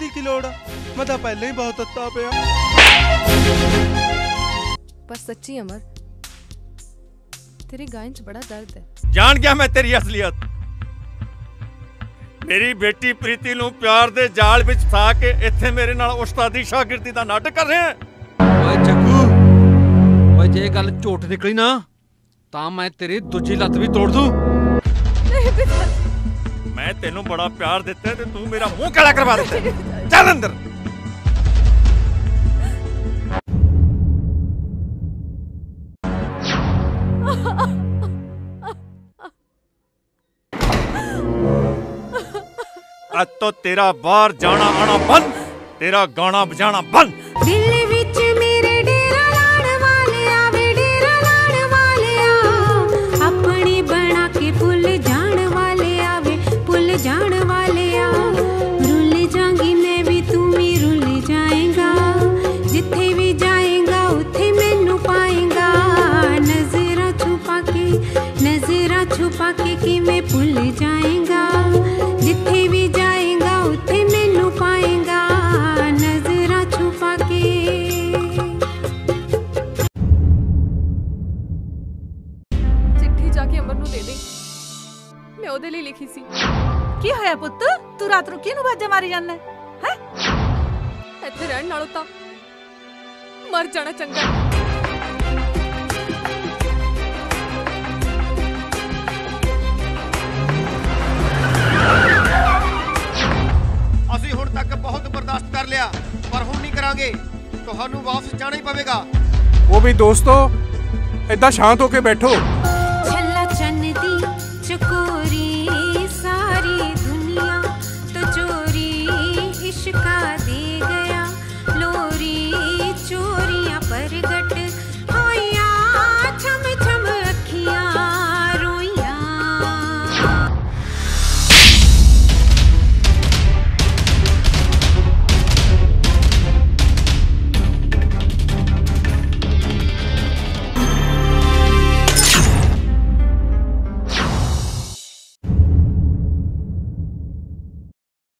दी की लोड़ आ? मैं तो पहले ही बहुत तत्ता पिया। पर सच्ची अमर, तेरी गायन च बड़ा दर्द है। जान गया मैं तेरी असलियत। मेरी बेटी प्रीति नूं प्यार दे जाल विच फसा के इत्थे मेरे नाल उस्तादी शागिर्दी दा नाटक कर रहे हैं। ओए जग्गू, ओए जे गल झूठ निकली ना तां मैं तेरी दूजी लत्त भी तोड़ दूं। मैं तेनू बड़ा प्यार दिता है ते तू मेरा मुंह काला करवा दिता है। चल अंदर। आज तो तेरा बाहर जाना आना बंद, तेरा गाना बजाना बंद। दिल विच मेरे डेरा लाण वालिया वे डेरा लाण वालिया, अपनी बना के भुल जाण वालिया वे भुल जाण वालिया। रुल जाऊंगी मैं भी तू भी रुल जाएगा, जिथे भी जाएगा उथे मैनू पाएगा। नजरा छुपा के कि मैं भुल जाएगा, जिथे भी जाएगा उथे मैनू पाएगा। नजरा छुपा के। चिट्ठी जाके अमर नू दे दे, मैं ओदे लिए लिखी सी। की होया पुत्त, तू रात नूं किहनूं वाजा मारी जाना है? इत्थे रहण नालों तां मर जाना चंगा। ਅਸੀਂ ਹੁਣ ਤੱਕ ਬਹੁਤ ਬਰਦਾਸ਼ਤ ਕਰ ਲਿਆ, ਪਰ ਹੁਣ ਨਹੀਂ ਕਰਾਂਗੇ। ਤੁਹਾਨੂੰ ਵਾਪਸ ਜਾਣਾ ਹੀ ਪਵੇਗਾ। वो भी दोस्तों इदा शांत होके बैठो।